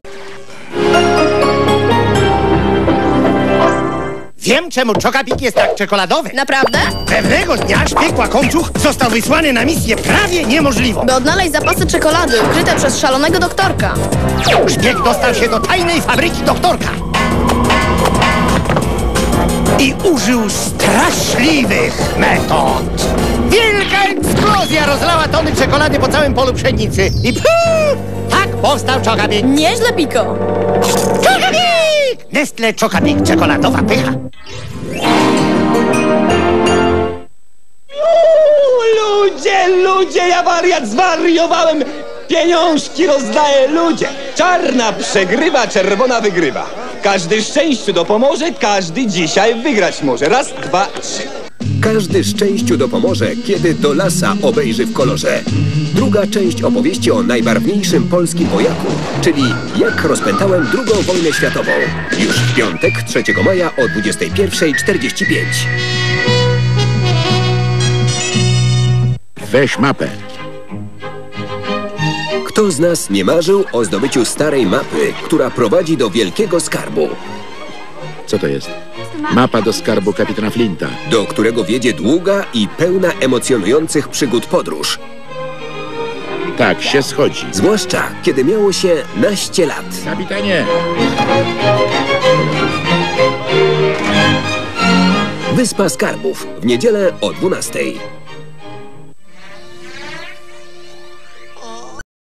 Wiem, czemu Czokapik jest tak czekoladowy. Naprawdę? Pewnego dnia szpieg łakomczuch został wysłany na misję prawie niemożliwą. By odnaleźć zapasy czekolady ukryte przez szalonego doktorka. Szpieg dostał się do tajnej fabryki doktorka i użył straszliwych metod. Wielka eksplozja rozlała tony czekolady po całym polu pszenicy i tak powstał Czokapik. Nieźle, Piko. Czokapik! Nestle Czokapik, czekoladowa pycha. Ludzie, ja wariat, zwariowałem! Pieniążki rozdaję, ludzie! Czarna przegrywa, czerwona wygrywa. Każdy szczęściu dopomoże, każdy dzisiaj wygrać może. Raz, dwa, trzy. Każdy szczęściu dopomoże, kiedy do lasa obejrzy w kolorze. Druga część opowieści o najbarwniejszym polskim wojaku, czyli jak rozpętałem II wojnę światową. Już w piątek, 3 maja o 21:45. Weź mapę. Kto z nas nie marzył o zdobyciu starej mapy, która prowadzi do wielkiego skarbu? Co to jest? Mapa do skarbu kapitana Flinta. Do którego wiedzie długa i pełna emocjonujących przygód podróż. Tak się schodzi. Zwłaszcza, kiedy miało się naście lat. Kapitanie! Wyspa Skarbów w niedzielę o 12:00.